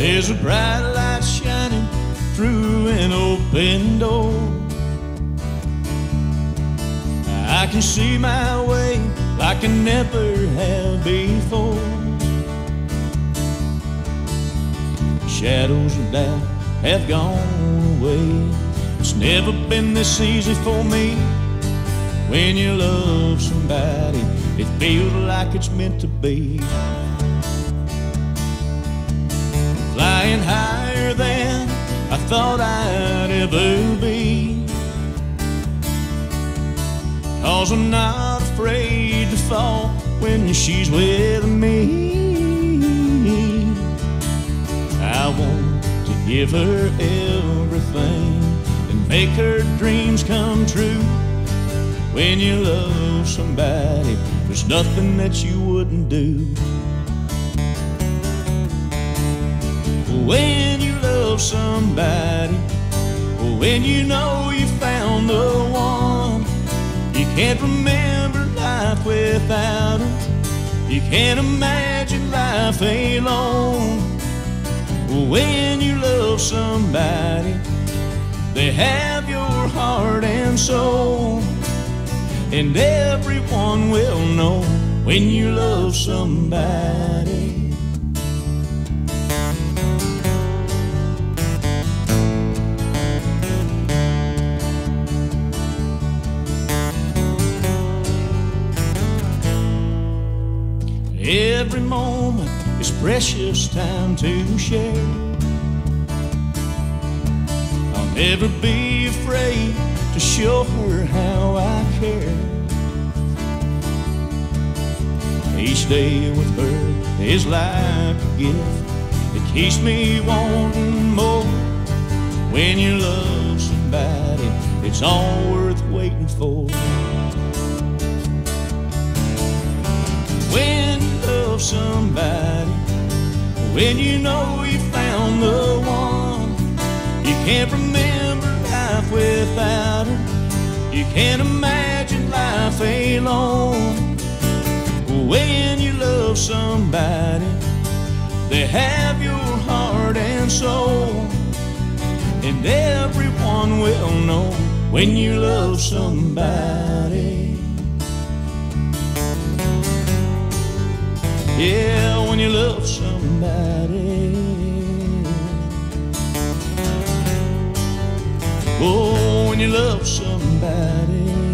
There's a bright light shining through an open door. I can see my way like I never have before. Shadows of doubt have gone away. It's never been this easy for me. When you love somebody, it feels like it's meant to be. Flying higher than I thought I'd ever be, 'cause I'm not afraid to fall when she's with me. I want to give her everything and make her dreams come true. When you love somebody, there's nothing that you wouldn't do. When you love somebody, when you know you found the one, you can't remember life without it. You can't imagine life alone. When you love somebody, they have your heart and soul. And everyone will know when you love somebody. Every moment is precious time to share. I'll never be afraid to show her how I care. Each day with her is like a gift. It keeps me wanting more. When you love somebody, it's all worth waiting for. When you love somebody, when you know you found the one, you can't remember life without her. You can't imagine life alone. When you love somebody, they have your heart and soul. And everyone will know when you love somebody. Yeah, when you love somebody. Oh, when you love somebody.